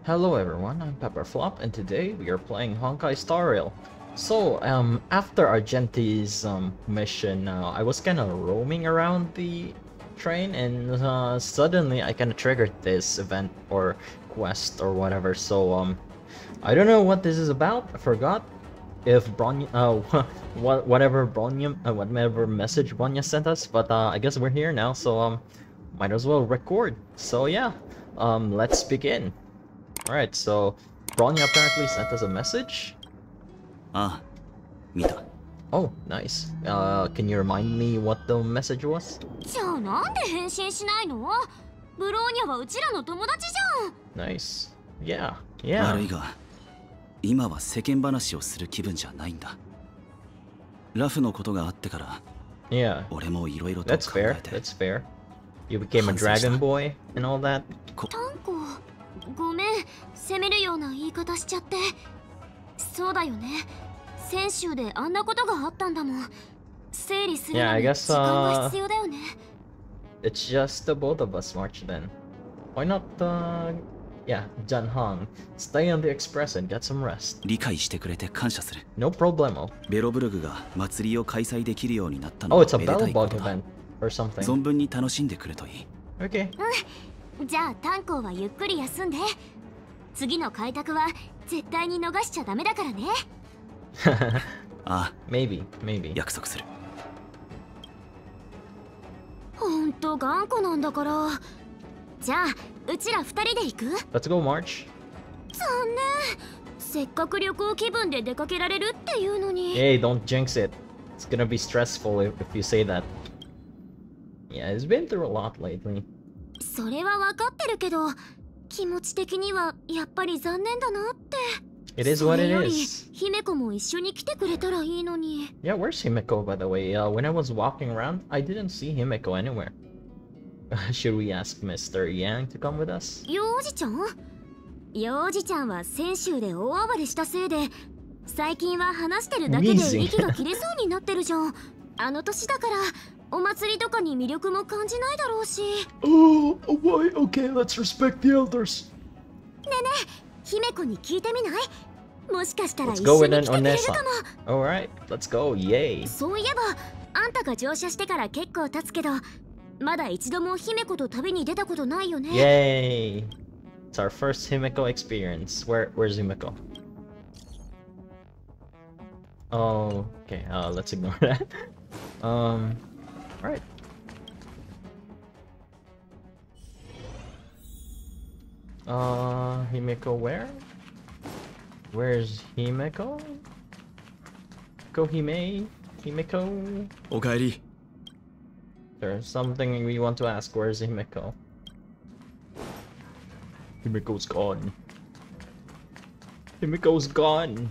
Hello everyone, I'm Pepperflop, and today we are playing Honkai Star Rail. So, after Argenti's mission, I was kinda roaming around the train, and suddenly I kinda triggered this event or quest or whatever. So, I don't know what this is about. I forgot if Bronya, whatever message Bronya sent us, but I guess we're here now. So, might as well record. So yeah, let's begin. Alright, so Bronya apparently sent us a message. Ah, Mita. Oh, nice. Can you remind me what the message was? じゃあなんで返信しないの？ブローニャはうちらの友達じゃん。 Nice. Yeah, yeah. 悪いが、今は世間話をする気分じゃないんだ。ラフのことがあってから、 Yeah. 俺もいろいろと That's 考 fair. えて。 That's fair. You became a dragon boy and all that. タンコ、ごめん、責めるような言い方しちゃって。そうだよね。先週であんなことがあったんだもん。整理するのに時間が必要だよね。 It's just the both of us, March then. Why not, yeah, Janhong, stay on the express and get some rest. 理解してくれて感謝する。 No problemo. ベロブルグが祭りを開催できるようになったの Oh, は it's a めでたいこ Battlebug とだ。 event or something. 存分に楽しんでくれといい。 Okay. じゃあタンコはゆっくり休んで。次の開拓は絶対に逃しちゃダメだからね。 ああ、 maybe. 約束する。 ほんと頑固なんだから。じゃあうちら二人で行く？ Let's go, March. 残念。せっかく旅行気分で出かけられるっていうのに。 Hey, don't jinx it. It's gonna be stressful if you say that. Yeah, it's been through a lot lately. それは分かってるけど、気持ち的にはやっぱり残念だなって。 It is what it それより is. 姫子も一緒に来てくれたらいいのに。 Yeah, where's Himeko, by the way? When I was walking around, I didn't see Himeko anywhere. Should we ask Mr. Yang to come with us? 幼児ちゃん？幼児ちゃんは先週で大暴れしたせいで、最近は話してるだけで息が切れそうになってるじゃん。あの年だからお祭りとかに魅力も感じないだろうし。 Oh, why? Okay, let's respect the elders. 姫子に聞いてみない？もしかしたら Let's 一 go 緒 with に an 来てくれるか Onesa. も。 Alright, let's go. Yay. そういえばあんたが乗車してから結構経つけど、まだ一度も姫子と旅に出たことないよね。 Yay. It's our first Himeko experience. Where's Himeko? Oh, okay. Let's ignore that. Alright. Himeko where? Where's Himeko? Himeko? おかえり。 There's something we want to ask. Where's Himeko? Himiko's gone. Himiko's gone.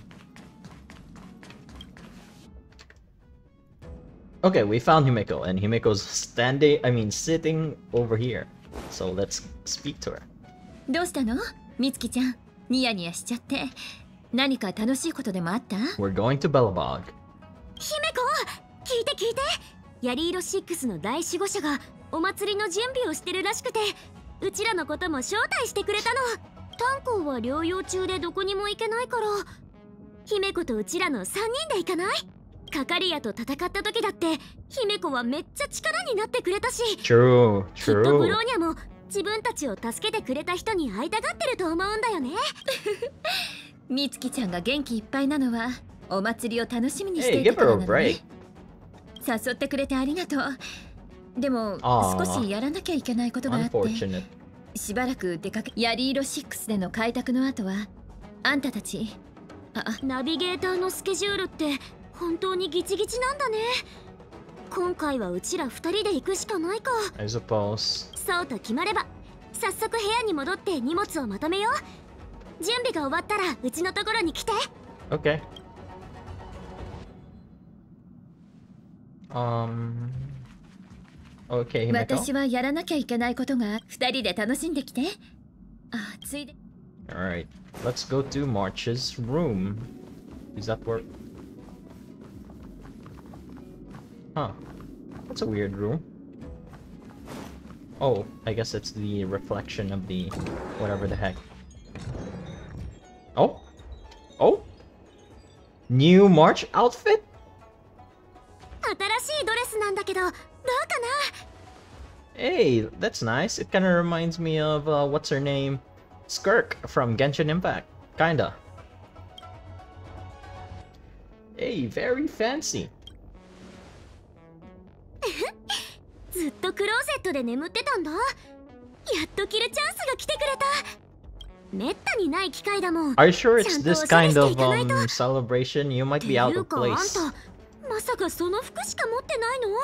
Okay, we found Himeko, and Himiko's sitting over here. So let's speak to her. どうしたの？みつきちゃん、ニヤニヤしちゃって。何か楽しいことでもあった？ We're going to Belobog. 姫子、聞いて聞いて。ヤリーロ6の第守護者がお祭りの準備をしてるらしくて、うちらのことも招待してくれたの。炭鉱は療養中でどこにも行けないから、姫子とうちらの3人で行かない？カカリアと戦った時だって姫子はめっちゃ力になってくれたし、 True, きっとブ true. ローニャも自分たちを助けてくれた人に会いたがってると思うんだよね。 みつきちゃんが元気いっぱいなのはお祭りを楽しみにして Hey, い give たか her ら a なのね。 break. 誘ってくれてありがとう。でもあー少しやらなきゃいけないことがあって、 Unfortunate. しばらく出かけ。ヤリーロ6での開拓の後はあんたたち、 ナビゲーターのスケジュールって本当にギチギチなんだね。今回はうちら2人で行くしかないか。 I suppose. そうと決まれば早速部屋に戻って荷物をまとめよう。準備が終わったらうちのところに来て。 Okay. Okay, Himeko. 私はやらなきゃいけないことが2人で楽しんできて。あ、ついで。 Alright, let's go to March's room. Is that where? Huh. That's a weird room. Oh, I guess it's the reflection of the whatever the heck. Oh? Oh? New March outfit? 新しいドレスなんだけどどうかな？ Hey, that's nice. It kinda reminds me of, what's her name? Skirk from Genshin Impact. Kinda. Hey, very fancy. ずっとクローゼットで眠ってたんだ。やっと着るチャンスが来てくれた。めったにない機会だもん。 Are you sure it's ちゃんと this おしゃれ kind して of いかないと。 celebration? You might って be い out う of かあん place. たまさかその服しか持ってないの？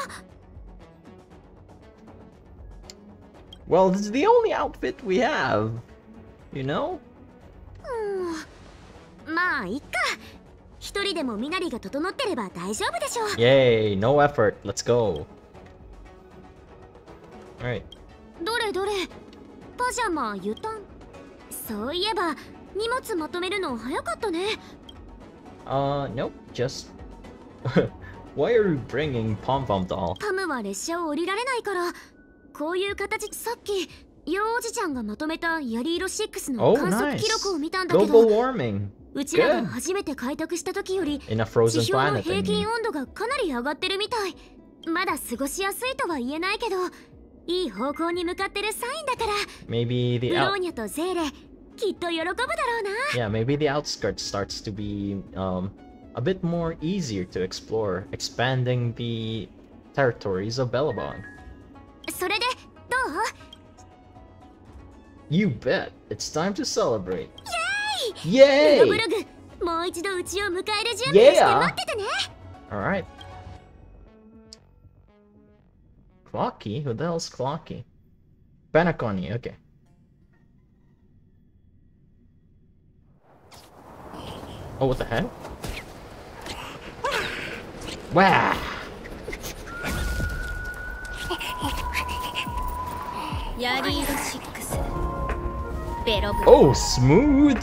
Well, this is the only outfit we have. You know? まあいっか。一人でも身なりが整ってれば大丈夫でしょう。 Yay, no effort. Let's go. Alright. どれどれ、パジャマ湯たん。そういえば荷物まとめるの早かったね。 Nope, just... Why are you bringing Pom Pom doll? パムは列車を降りられないから、こういう形。さっきヨウおじちゃんがまとめたヤリーロ6の Oh, 観測 nice. 記録を見たんだけ Global ど、 warming. うちらが初めて開拓した時より In a 地 frozen 表の planet, 平 I 均 mean. 温度がかなり上がってるみたい。まだ過ごしやすいとは言えないけど、いい方向に向かってるサインだから。 Maybe ブ the ロー out... ニャとゼーレきっと喜ぶだろうな。 Yeah, maybe the outskirts starts to be, a bit more easier to explore, expanding the territories of Bellabon. それでどう？ You bet! It's time to celebrate! ブ Yay! ロブログ、もう一度うちを迎える準備をして待っててね。 Alright. Clocky? Who the hell's Clocky? Banaconi, okay. Oh, what the heck? Wow! ヤリード6ベロブロ Oh, smooth!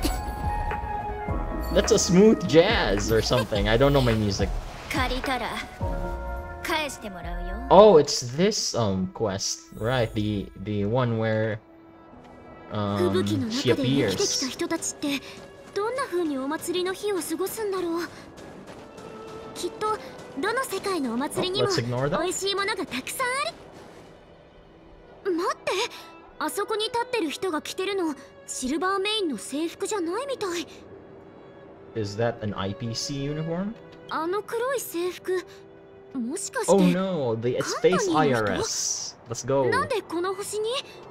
That's a smooth jazz or something. I don't know my music. 借りたら返してもらうよ。 Oh, it's this quest, right? The one where 吹雪の she 中で生きてきた appears. 人たちってどんな風にお祭りの日を過ごすんだろう。きっとどの世界のお祭りにも Oh, let's ignore that. 美味しいものがたくさんある。待って、あそこに立ってる人が着てるのシルバーメインの制服じゃないみたい。 Is that an IPC uniform? あの黒い制服、もしかし Oh て no, the it's Space Companyの人? IRS. Let's go. なんでこの星に？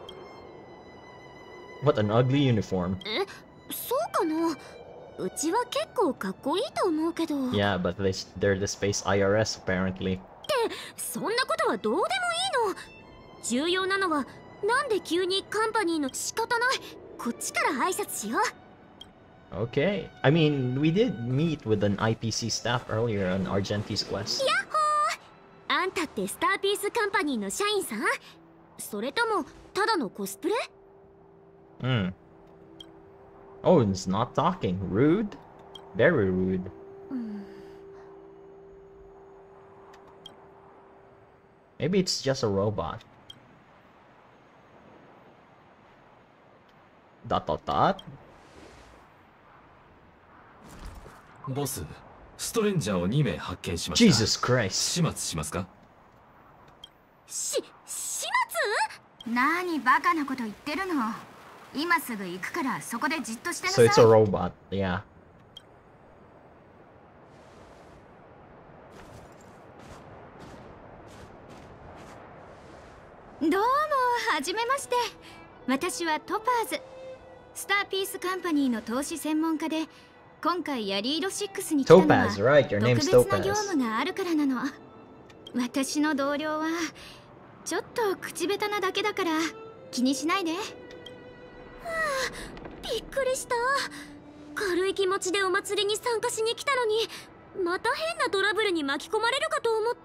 What an ugly uniform. え、そうかな。うちは結構かっこいいと思うけど。 Yeah, but they're the Space IRS apparently. そんなことはどうでもいいの。重要なのはなんで急にカンパニーの仕方ない。こっちから挨拶しよう。 Okay. I mean, we did meet with an IPC staff earlier on Argenti's quest. ヤッホー。あんたってスターピースカンパニーの社員さん？それともただのコスプレ？ Hmm. Oh, it's not talking. Rude. Very rude. うん、 Maybe it's just a robot. Dot dot dot. ボス、ストレンジャーを2名発見しました。 Jesus Christ. 始末しますか？ 始末？ 何バカなこと言ってるの。今すぐ行くからそこでじっとしてな So さい。 it's a robot. Yeah. どうもはじめまして。私はトパーズ、スターピースカンパニーの投資専門家で、今回ヤリード6に来たのは Topaz, right? Your 特 name's 別な業 Topaz. 務があるからなの。私の同僚はちょっと口下手なだけだから気にしないで。 びっくりした。軽い気持ちでお祭りに参加しに来たのにまた変なトラブルに巻き込まれるかと思った。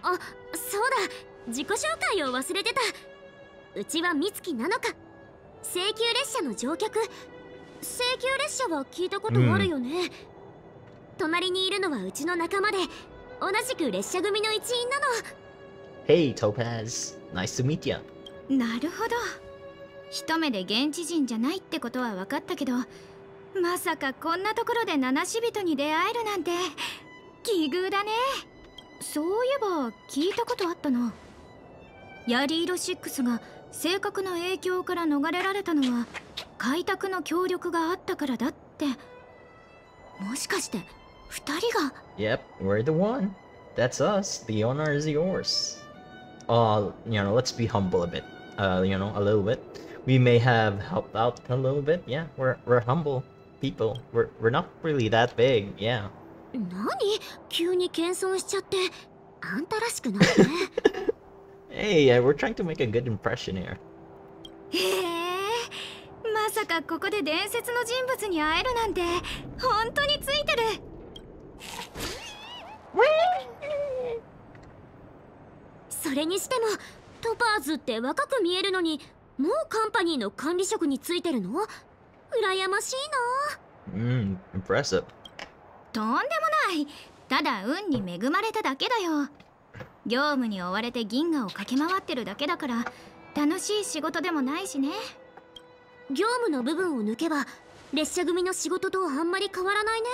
あ、そうだ、自己紹介を忘れてた。うちは美月なのか。京急列車の乗客。京急列車は聞いたことあるよね。隣にいるのはうちの仲間で同じく列車組の一員なの。 Hey, Topaz. Nice to meet ya. なるほど。一目で現地人じゃないってことは分かったけど、 まさかこんなところで七死人に出会えるなんて奇遇だね。そういえば聞いたことあったな。ヤリーロ6が性格の影響から逃れられたのは開拓の協力があったからだって。もしかして二人が。 Yep, we're the one. That's us. The honor is yours. Let's be humble a bit. A little bit. We may have helped out a little bit. Yeah, we're humble people. We're not really that big. Yeah. 何急に謙遜しちゃって。あんたらしくないね。 Hey, we're trying to make a good impression here. へえ、まさかここで伝説の人物に会えるなんて本当についてる。 それにしてもトパーズって若く見えるのにもうカンパニーの管理職についてるの？羨ましいな。 Impressive. とんでもない。ただ運に恵まれただけだよ。業務に追われて銀河を駆け回ってるだけだから楽しい仕事でもないしね。 業務の部分を抜けば列車組の仕事とあんまり変わらないね。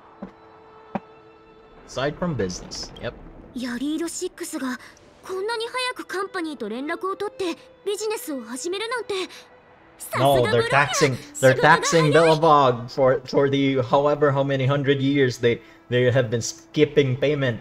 Aside from business. Yep. ヤリーロ6がこんなに早くカンパニーと連絡を取ってビジネスを始めるなんて。 No, they're taxing Billabong for the however how many hundred years they have been skipping payment.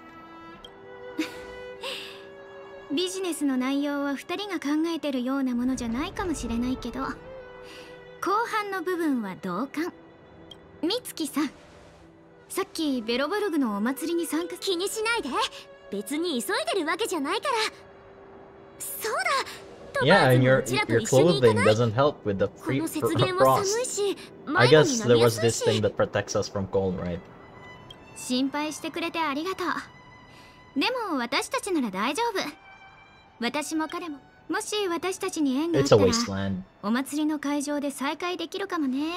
ビジネスの内容は2人が考えてるようなものじゃないかもしれないけど、後半の部分は同感。美月さん、さっきベロブルグのお祭りに参加。 気にしないで。別に急いでるわけじゃないから。そうだ。 Yeah, and your clothing doesn't help with the frost. I guess there was this thing that protects us from cold, right? 心配してくれてありがとう。でも私たちなら大丈夫。私も彼ももし私たちに縁があったらお祭りの会場で再会できるかもね。はい、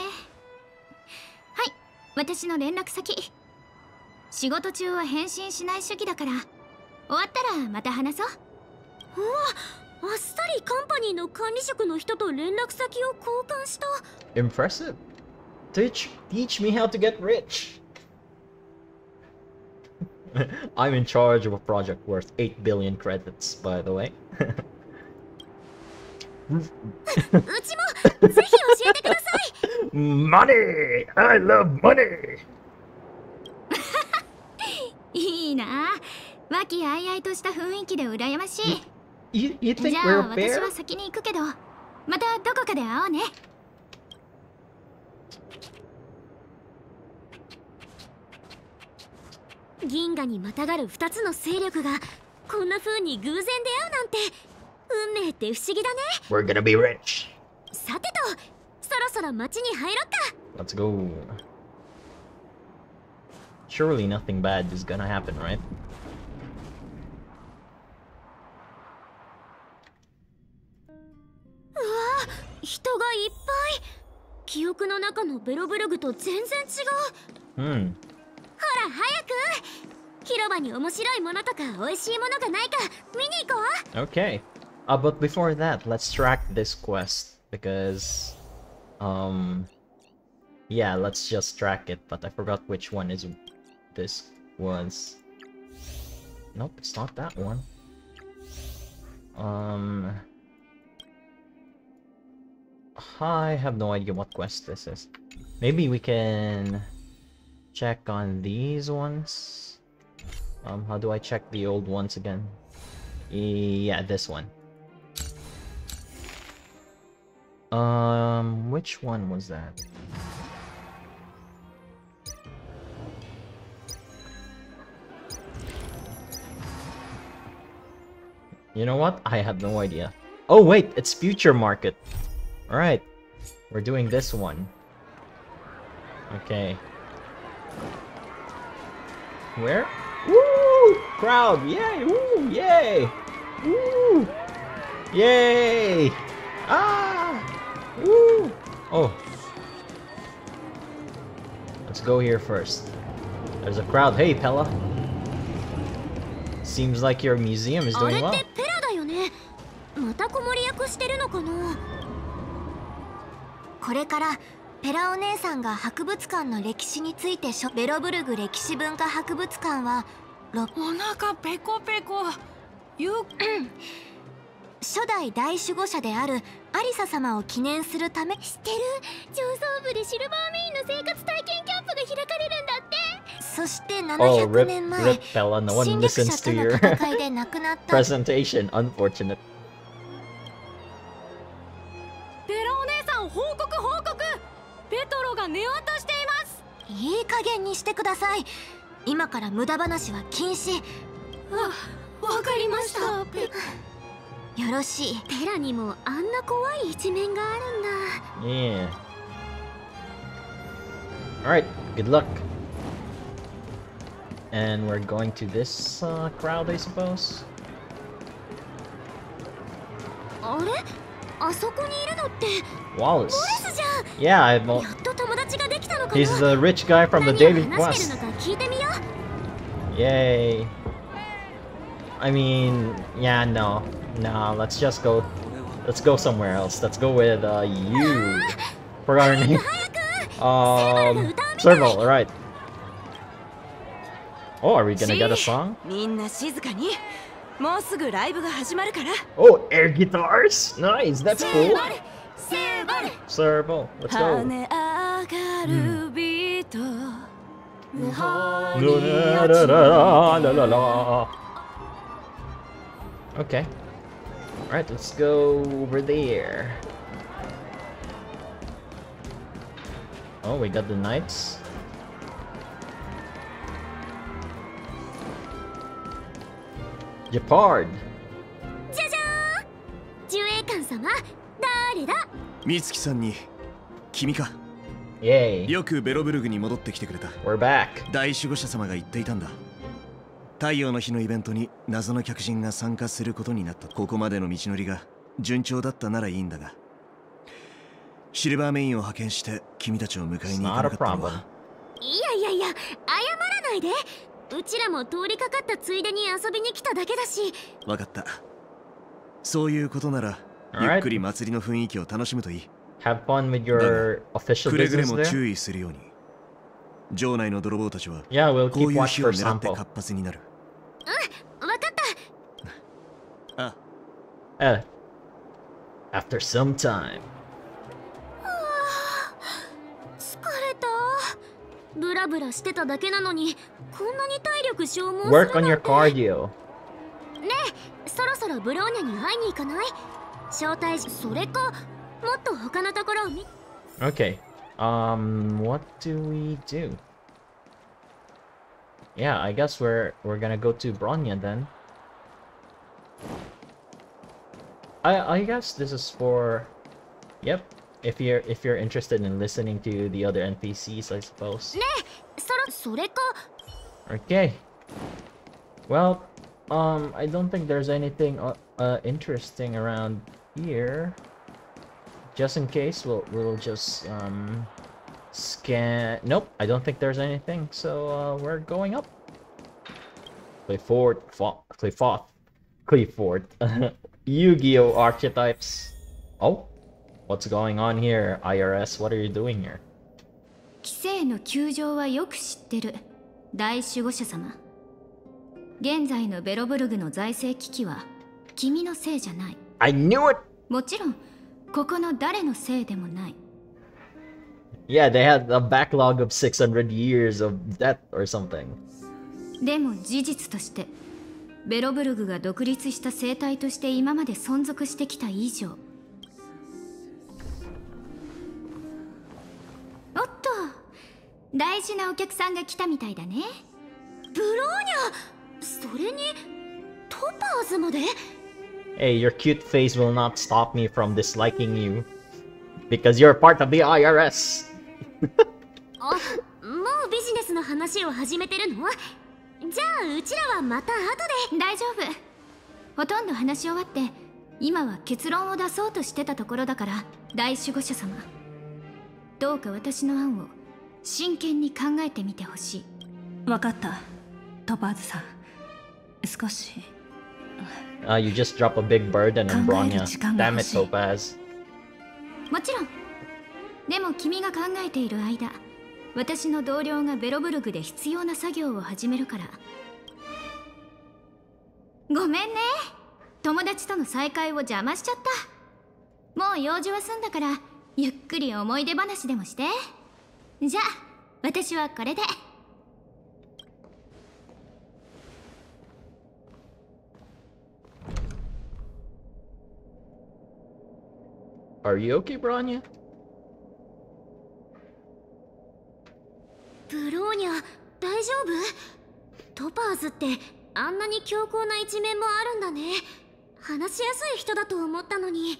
私の連絡先。仕事中は返信しない主義だから終わったらまた話そう。 うわ、あっさりカンパニーの管理職の人と連絡先を交換した。 Impressive. Teach me how to get rich. I'm in charge of a project worth 8 billion credits, by the way. うちもぜひ教えてください。 Money! I love money! いいな、和気あいあいとした雰囲気で羨ましい。 You think じゃ we're あ a 私 pair? は先に行くけど、またどこかで会おうね。 銀河にまたがる2つの勢力がこんな風に偶然出会うなんて運命って不思議だね。 We're gonna be rich. さてと、そろそろ街に入ろっか。 Let's go. Surely nothing bad is gonna happen, right? うわ、人がいっぱい。記憶の中のベロブルグと全然違う。ほら早く。広場に面白いものとか美味しいものがないか見に行こう。 Okay. But before that, let's track this quest because, yeah, let's just track it. But I forgot which one is this was. Nope, it's not that one. I have no idea what quest this is. Maybe we can check on these ones. How do I check the old ones again? Yeah, this one. Which one was that? You know what? I have no idea. Oh wait, it's Future Market. Alright. We're doing this one. Okay. Where? Woo! Crowd! Yay! Woo! Yay! Woo! Yay! Ah! Woo! Oh. Let's go here first. There's a crowd. Hey, Pella. Seems like your museum is doing well. あれってペラだよね。また子守役してるのかな。これからペラお姉さんが博物館の歴史についてベロブルグ歴史文化博物館はお腹ペコペコ。 初代大守護者であるアリサ様を記念するため。知ってる？上層部でシルバーメインの生活体験キャンプが開かれるんだって。そして Oh, 700年前、 rip Bella. No one 侵略者 listens と to の your 戦いで亡くなった。 presentation. Unfortunate. ペラお姉さん報告報告。ペトロが寝落としています。 いい加減にしてください。今から無駄話は禁止。 わかりました。 よろしい。ペラにもあんな怖い一面があるんだ。 Yeah. Alright, good luck. And we're going to this crowd, I suppose. あれ？あそこにいるのって Wallace. じゃん。 Yeah, I'm. やっと友達ができたのかな。 He's the rich guy from the 何を Daily 話して Quest. るのか聞いてみよう。 Yay. I mean, yeah, no. No, let's just go. Let's go somewhere else. Let's go with you. Forgot her name. Serval, alright. Oh, are we gonna get a song? みんな静かに。もうすぐライブが始まるから Oh, air guitars! Nice, that's cool. セーバル Serval, let's 跳 go. ね上がるビート、無法 La に la 落ち la la la la. Okay. Alright, let's go over there. Oh, we got the knights. Jeopard! じゃじゃーん。守衛官様、誰だ？ 美月さんに君か。 Yay. よくベロブルグに戻ってきてくれた。 We're back. 大守護者様が言っていたんだ。太陽の日のイベントに謎の客人が参加することになった。ここまでの道のりが順調だったならいいんだが、シルバーメインを派遣して君たちを迎えに行かなかったのは。 いや、謝らないで。うちらも通りかかったついでに遊びに来ただけだし。 わかった。そういうことなら、 Alright. ゆっくり祭りの雰囲気を楽しむといい。 Have fun with your official くれぐれ business も there. 注意するように。城内の泥棒たちは Yeah, we'll こ keep ういう watch 日 for を狙って Sampo. 活発になる。 わかった。 あ、 After some time. 疲れた。ブラブラしてただけなのに、こんなに体力消耗する Work なん on て。 your cardio. ねえ、そろそろブローニャに会いに行かない？招待し、それか、もっと他のところを見。 Okay. What do we do? Yeah, I guess we're gonna go to Bronya then. I guess this is for. Yep. If you're interested in listening to the other NPCs, I suppose. ねえ、それか。 Okay. Well, I don't think there's anything interesting around here. Just in case, we'll just scan. Nope, I don't think there's anything. So we're going up. Clifford. Yu-Gi-Oh archetypes. Oh, what's going on here, IRS? What are you doing here? 規制の窮状はよく知ってる。大守護者様。現在のベロブルグの財政危機は君のせいじゃない。 I knew it! もちろんここの誰のせいでもない。 Yeah, they had a backlog of 600 years of debt or something. でも事実としてベロブルグが独立した生態として今まで存続してきた以上。おっと、大事なお客さんが来たみたいだね。 ブローニャ、それにトパーズまで。 Hey, your cute face will not stop me from disliking you. Because you're part of the IRS. あ、もうビジネスの話を始めてるの？じゃあうちらはまた後で。 大丈夫。ほとんど話し終わって今は結論を出そうとしてたところだから。大守護者様、どうか私の案を真剣に考えてみてほしい。 わかった、トパーズさん。少し You just drop a big burden on Bronya. 考える時間が Damn 欲 it, しい。 Topaz. もちろんでも君が考えている間、私の同僚がベロブルグで必要な作業を始めるから。ごめんね、友達との再会を邪魔しちゃった。もう用事は済んだから、ゆっくり思い出話でもして。じゃあ私はこれで。 Are you okay, Bronya? ブローニャ、大丈夫？トパーズってあんなに強硬な一面もあるんだね。話しやすい人だと思ったのに。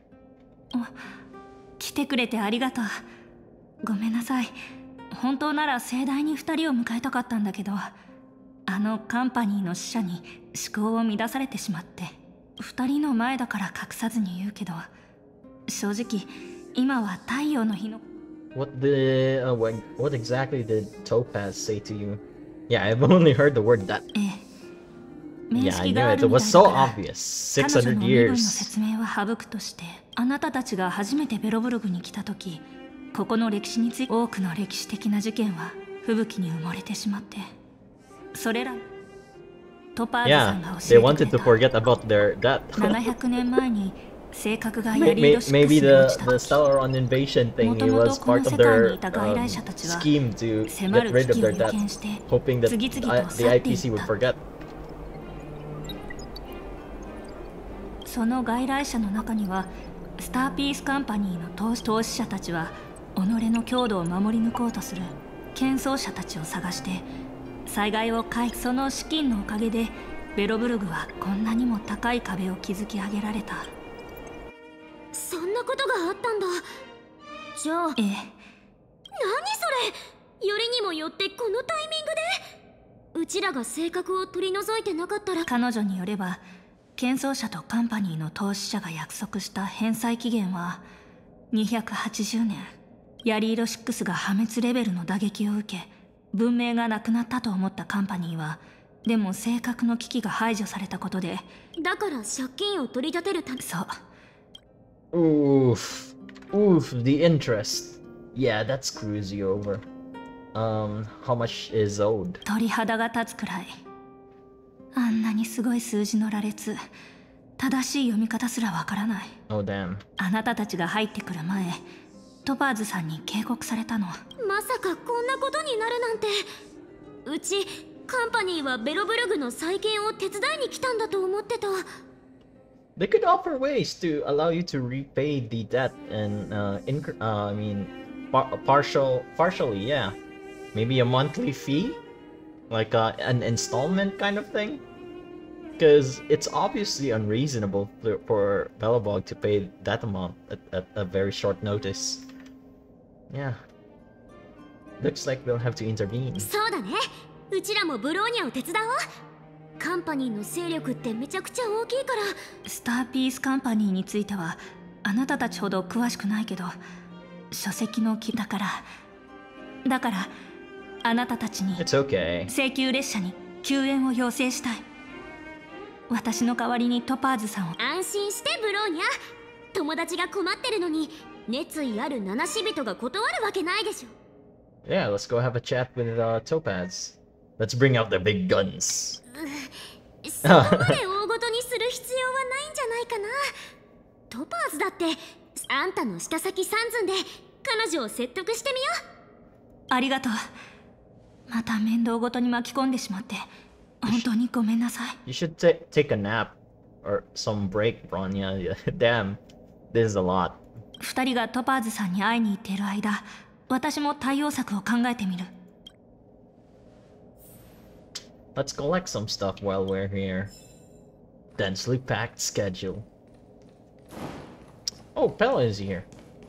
来てくれてありがとう。ごめんなさい。本当なら盛大に2人を迎えたかったんだけど、あのカンパニーの使者に思考を乱されてしまって。2人の前だから隠さずに言うけど、正直今は太陽の日の What exactly did Topaz say to you? Yeah, I've only heard the word that. Yeah, I knew it. It was so obvious. 600 years. 説明は省くとして、あなたたちが初めてベロブルグに来た時、ここの歴史について多くの歴史的な事件は吹雪に埋もれてしまって、それらトパーズさんが教えてくれた。 Yeah, they wanted to forget about that. 700年前に性格がヤリード6 Maybe に落ち the た Stellaron invasion thing, it was part of their scheme to get rid of their death, hoping that the IPC would forget. その外来者の中にはスターピースカンパニーの投資者たちは己の強度を守り抜こうとする喧騒者たちを探して災害を回避。その資金のおかげでベロブルグはこんなにも高い壁を築き上げられた。 そんなことがあったんだ。じゃあ、何それ。よりにもよってこのタイミングで。うちらが性格を取り除いてなかったら。 彼女によれば喧騒者とカンパニーの投資者が約束した返済期限は280年。ヤリーロ6が破滅レベルの打撃を受け、文明がなくなったと思ったカンパニーは、でも性格の危機が排除されたことで、 だから借金を取り立てるため。 そう。 Oof, the interest. Yeah, that screws you over. How much is owed? 鳥肌が立つくらい。あんなにすごい数字の羅列、正しい読み方すらわからない。 Oh damn. あなたたちが入ってくる前、トパーズさんに警告されたの。 まさかこんなことになるなんて。うちカンパニーはベロブルグの再建を手伝いに来たんだと思ってた。 They could offer ways to allow you to repay the debt and partially, yeah. Maybe a monthly fee? Like an installment kind of thing? Because it's obviously unreasonable for Belobog to pay that amount at a very short notice. Yeah. Looks like we'll have to intervene. そうだね。うちらもブローニャを手伝おう。カンパニーの勢力ってめちゃくちゃ大きいから。 スターピースカンパニーについてはあなたたちほど詳しくないけど、書籍の木だからあなたたちに請求列車に救援を要請したい。私の代わりにトパーズさんを。 安心してブローニャ。友達が困ってるのに熱意ある七死人が断るわけないでしょ。 Yeah, let's go have a chat with Topaz. Let's bring out the big guns. そこまで大ごとにする必要はないんじゃないかな。トパーズだってあんたの下先三寸で彼女を説得してみよう。ありがとう。また面倒ごとに巻き込んでしまって本当にごめんなさい。 You should take a nap or some break, Bronya. Damn, this is a lot. 2人がトパーズさんに会いに行っている間、私も対応策を考えてみる。 Let's collect some stuff while we're here. Densely packed schedule. Oh, Pella is here.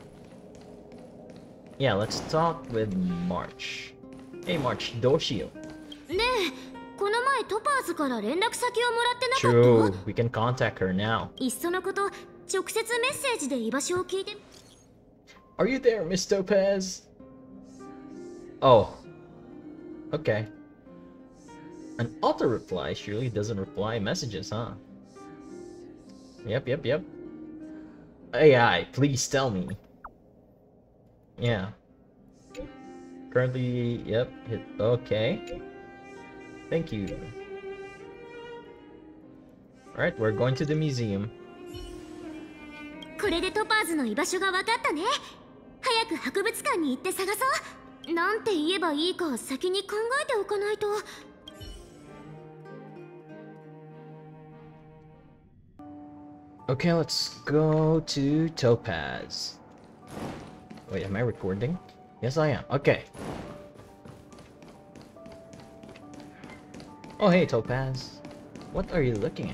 Yeah, let's talk with March. Hey March, どうしよう。 ねえ、この前トパーズから連絡先をもらってなかった？ True, we can contact her now. いっそのこと直接メッセージで居場所を聞いて。 Are you there, Miss Topaz? Oh. Okay. An auto reply surely doesn't reply messages, huh? Yep. AI, please tell me. Yeah. Currently, yep. Okay. Thank you. Alright, we're going to the museum. これでトパーズの居場所が分かったね。早く博物館に行って探そう。なんて言えばいいか先に考えておかないと。 Okay, let's go to Topaz. Wait, am I recording? Yes, I am. Okay. Oh, hey, Topaz. What are you looking at?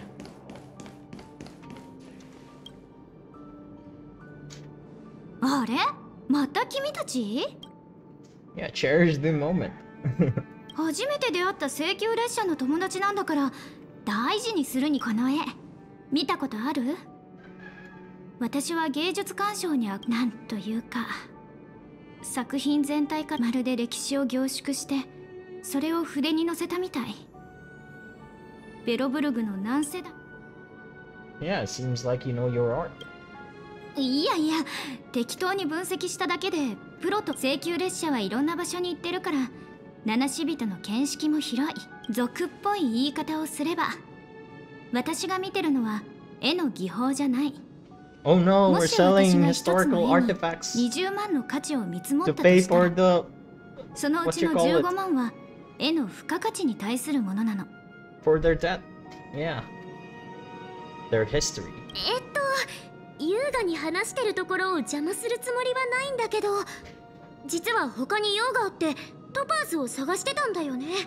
Are? また君たち? Yeah, cherish the moment. 初めて出会った請求列車の友達なんだから大事にするにこの絵見たことある？私は芸術鑑賞にはなんというか作品全体がまるで歴史を凝縮してそれを筆に乗せたみたい。ベロブルグの何世代？ Yeah, it seems like you know your art. いやいや適当に分析しただけでプロと請求列車はいろんな場所に行ってるから七死人の見識も広い。俗っぽい言い方をすれば私が見てるのは絵の技法じゃない。 Oh no, も we're し私 selling が一つの historical 絵に artifacts 20万の価値を見積もっ to たと pay したら for the そのうちの what you call it? 15万は絵の付加価値に対するものなの。 for their debt. Yeah. Their history. 優雅に話してるところを邪魔するつもりはないんだけど、実は他に用があってトパーズを探してたんだよね。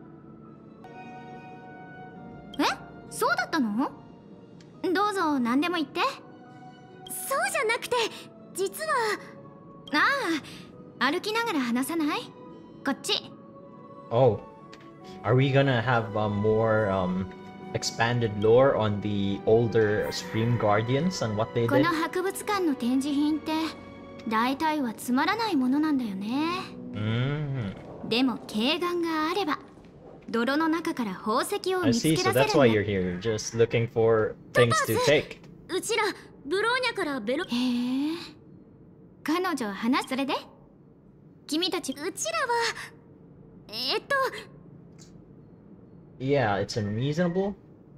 え？そうだったの？どうぞ何でも言って。 そうじゃなくて実はああ、歩きながら話さない？こっち。 Oh. Are we gonna have more expanded lore on the older Supreme Guardians and what they こ did? の博物館の展示品って大体はつまらないものなんだよね。でも慧眼があれば泥の中から宝石を I 見つ see, け so 出せ that's why る you're んだ。 here, just looking for things to take. うちらブローニャからベロ。 へえ。彼女話それで？君たちうちらは Yeah, it's unreasonable.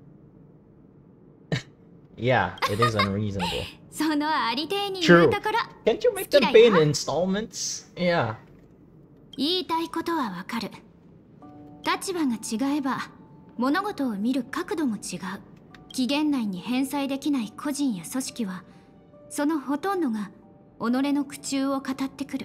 Yeah, it is unreasonable. そのありていに言うところ。 Can't you make 好き them だ pay よ。 in installments? Yeah. 言いたいことはわかる。立場が違えば物事を見る角度も違う。期限内に返済できない個人や組織はそのほとんどが己の苦衷を語ってくる。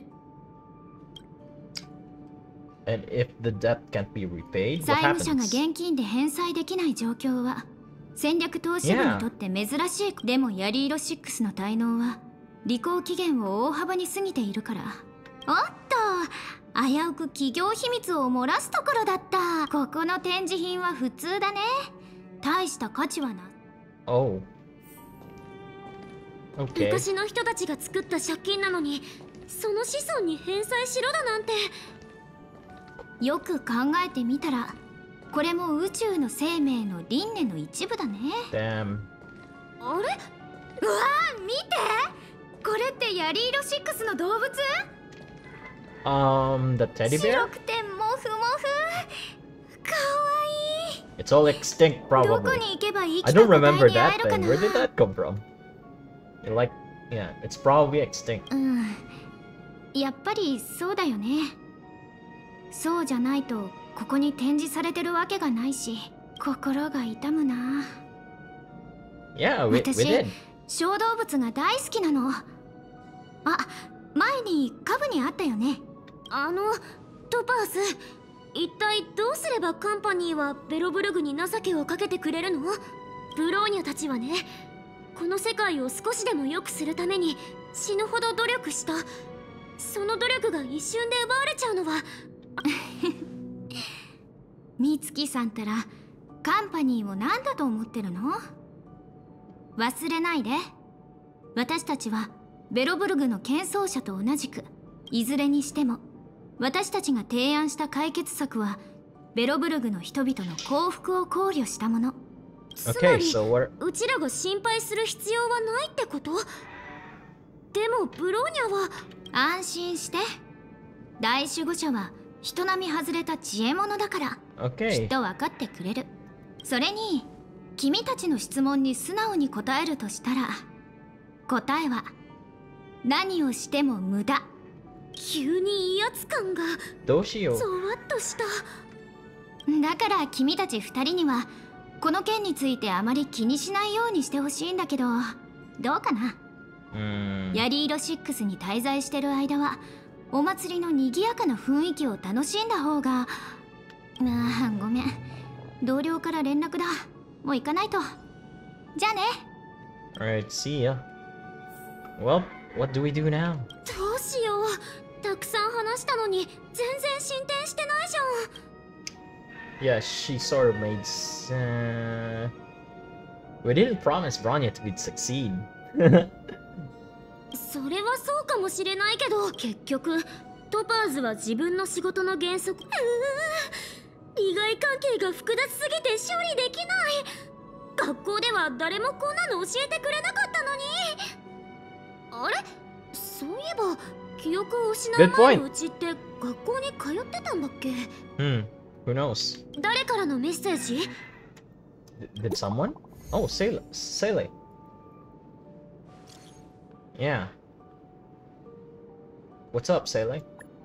And if the debt can't be repaid, what 債務者が happens? 現金で返済できない状況は戦略投資部にとって珍しい。でもヤリーロ6の滞納は履行期限を大幅に過ぎているから。おっと、危うく企業秘密を漏らすところだった。ここの展示品は普通だね。大した価値はな。 Oh. Okay. 昔の人たちが作った借金なのにその子孫に返済しろだなんて。 よく考えてみたらこれも宇宙の生命の輪廻の一部だね。 Damn. あれ？ うわー、見て、これってヤリーロ6の動物？ The teddy 白 bear? くてモフモフ。かわいい。 It's all extinct, どこ probably. に行けば生き I た don't 個体 remember に会 that えるか thing. な。 Where did that come from? Like, yeah, it's probably extinct. やっぱりそうだよね。そうじゃないとここに展示されてるわけがないし心が痛むな。 Yeah, we 私 did. 小動物が大好きなの。あ、前にカブにあったよね。 トパーズ、一体どうすればカンパニーはベロブルグに情けをかけてくれるの？ブローニャたちはね、この世界を少しでも良くするために死ぬほど努力した。その努力が一瞬で奪われちゃうのは。 美月さんたらカンパニーを何だと思ってるの？忘れないで、私たちはベロブルグの喧騒者と同じくいずれにしても私たちが提案した解決策はベロブルグの人々の幸福を考慮したもの。 つま Okay, り so what? うちらが心配する必要はないってこと？でもブローニャは安心して。大守護者は人並み外れた知恵者だから、きっ Okay. と分かってくれる。それに君たちの質問に素直に答えるとしたら、答えは何をしても無駄。 急に威圧感がどうしよう。 ゾワッとした。 だから君たち2人にはこの件についてあまり気にしないようにしてほしいんだけど、どうかな。ヤリーロ6に滞在してる間はお祭りの賑やかな雰囲気を楽しんだ方が。ああ、ごめん、同僚から連絡だ。もう行かないと。じゃあね。 Alright, see ya. Well, what do we do now? どうしよう。たくさん話したのに全然進展してないじゃん。 Yeah, she sort of made. We didn't promise Bronya to succeed. それはそうかもしれないけど、結局トパーズは自分の仕事の原則。利害関係が複雑すぎて処理できない。学校では誰もこんなの教えてくれなかったのに。あれ、そういえば記憶を失う前のうちって学校に通ってたんだっけ。 Who knows? 誰からのメッセージ？ Did someone? Oh, Sele. Yeah. What's up, Sele?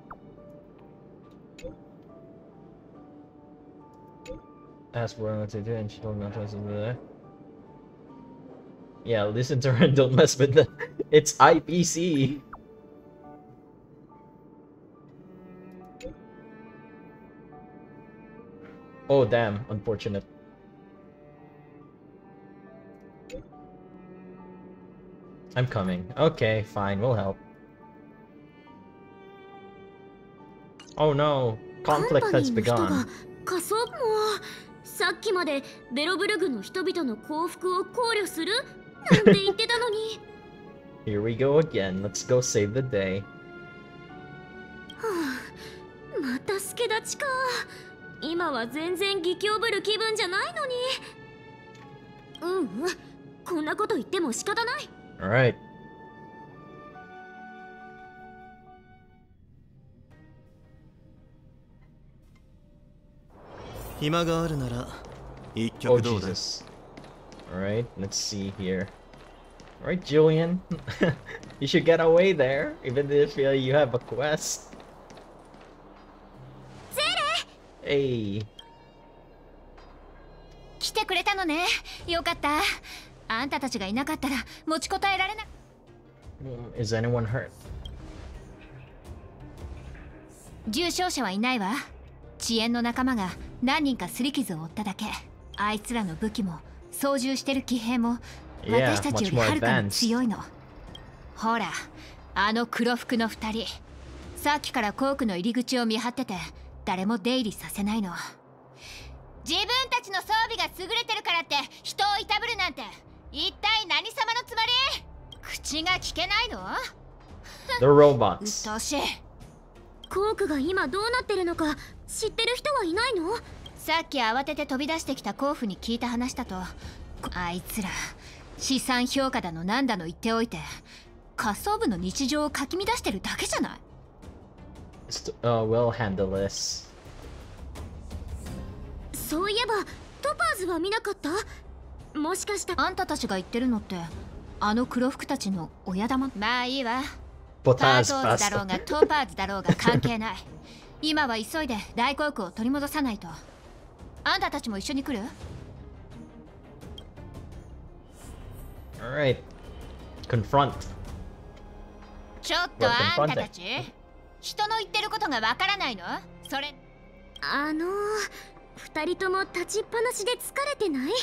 Asked what to do, and she told me not to listen to that. Yeah, listen to her and don't mess with them. It's IPC. Oh damn, unfortunate. I'm coming. Okay, fine, we'll help. Oh no, conflict has begun. 仮装もさっきまでベロブルグの人々の幸福を考慮するなんて言ってたのに。 Here we go again. Let's go save the day. はあ、また助立ちか。今は全然義兄ぶる気分じゃないのに。こんなこと言っても仕方ない。 Alright. 暇があるなら一 Oh 曲どうだ。 Jesus. Alright, let's see here. Alright, Julian. You should get away there, even if you have a quest. Hey. 来てくれたのね。よかった。あんたたちがいなかったら持ちこたえられな。 Is anyone hurt? 重傷者はいないわ。遅延の仲間が何人か擦り傷を負っただけ。あいつらの武器も操縦してる騎兵も私たちよりはるかに強いの。ほら、あの黒服の2人、さっきからコークの入り口を見張ってて誰も出入りさせないの。自分たちの装備が優れてるからって人をいたぶるなんて一体何様のつもり？口が聞けないの？ The robots. うっとうしい。 コークが今どうなってるのか知ってる人はいないの？ さっき慌てて飛び出してきた甲府に聞いた話だと、あいつら資産評価だのなんだの言っておいて仮想部の日常をかき乱してるだけじゃない。 We'll handle this. そういえばトパーズは見なかった？もしかしたらあんたたちが言ってるのってあの黒服たちの親玉？まあいいわ。 ポパターズートーズだろうがトパーズだろうが関係ない。今は急いで大航空を取り戻さないと。あんたたちも一緒に来る？ Alright. Confront. ちょっとあんたたち、人の言ってることがわからないの？それ二人とも立ちっぱなしで疲れてない？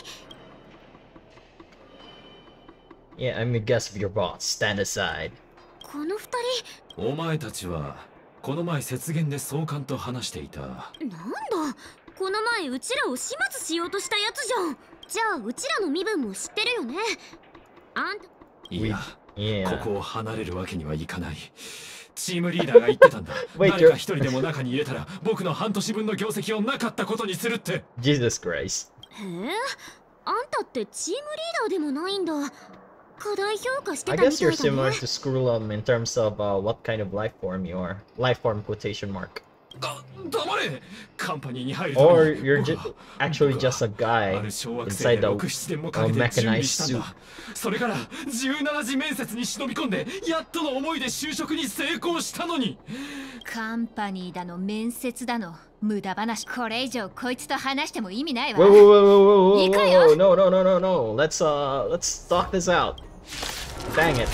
Yeah, I'm a guest of your boss. Stand aside. この二人。 お前たちはこの前雪原で総監と話していた。 なんだ、この前うちらを始末しようとしたやつじゃん。じゃあうちらの身分も知ってるよね。あんた。 いや、 Yeah. ここを離れるわけにはいかない。チームリーダーが言ってたんだ。誰か一人でも中に入れたら僕の半年分の業績をなかったことにするって。 Jesus Christ. へえ、あんたってチームリーダーでもないんだ。 過大評価してた I みたい guess you're だ similar ね。 to Screwlum in terms of what kind of life form you are. Life form quotation mark. 黙れ。カンパニーに入るため Or に you're 僕は actually just a あ guy る小惑星 inside で the 6、7年もかけて準備したん mechanized だ suit.。 それから17次面接に忍び込んでやっとの思いで就職に成功したのに。 カンパニーだの面接だの無駄話。これ以上こいつと話しても意味ないわ。 Whoa, whoa, whoa, whoa, whoa, 行く whoa, よ。 whoa, no, no, no, no, no. Let's talk this out. Dang it.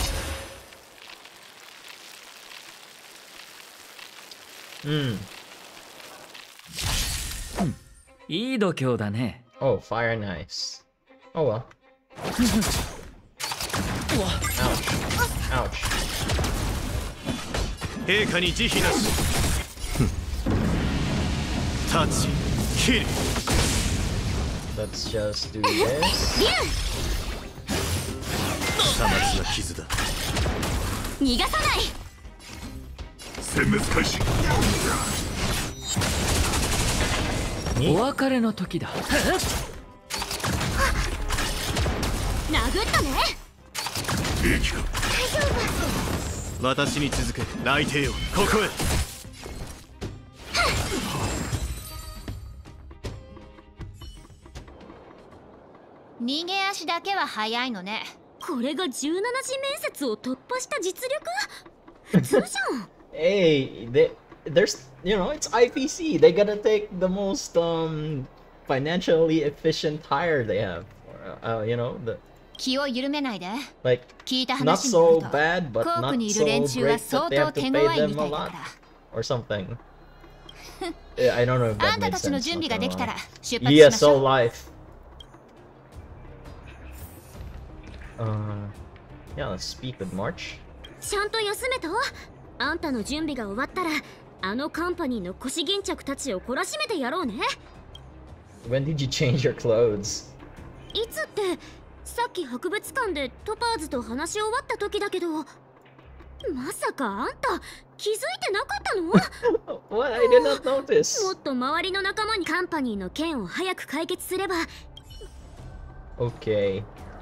いい度胸だね。 Oh, fire and ice. Oh well. Ouch. Ouch. 陛下に慈悲なし。タッチ、キル。 Let's just do this. さまつな傷だ。 逃がさない。 殲滅開始。 お別れの時だ。 殴ったね。 兵器か。私に続け、来帝よ、ここへ。 逃げ足だけは早いのね。 これが17次面接を突破した実力？普通じゃん。 Hey, there's it's IPC. They gotta take the most financially efficient hire they have. The 気を緩めないで。 like 聞いた not 話による so と、 bad, but コーク not にい so る連中は great 相 that they have 当 to 手 pay 強い them み a たいだ lot から。 or something. Yeah, I don't know if あ that んた makes たちの sense. 準備ができたら出発し Yeah, ましょ so う。 life. Yeah, let's speak with March. ちゃんと休めた？あんたの準備が終わったら、あのカンパニーの腰巾着たちを懲らしめてやろうね。 When did you change your clothes? いつって、さっき博物館でトパーズと話し終わった時だけど、まさかあんた気づいてなかったの？ What? I did not notice. もっと周りの仲間にカンパニーの件を早く解決すれば。 Okay.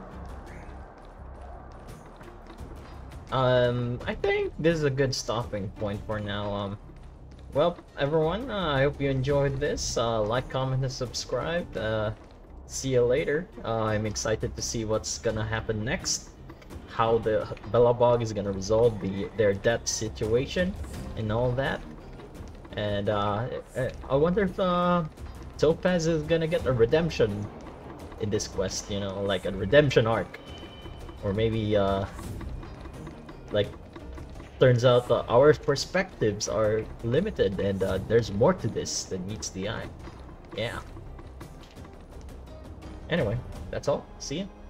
I think this is a good stopping point for now. Well, everyone, I hope you enjoyed this. Like, comment, and subscribe. See you later. I'm excited to see what's gonna happen next. How the Belobog is gonna resolve their debt situation and all that. And I wonder if Topaz is gonna get a redemption in this quest, like a redemption arc. Or maybe like turns out our perspectives are limited and there's more to this than meets the eye. Yeah. Anyway, that's all. See ya.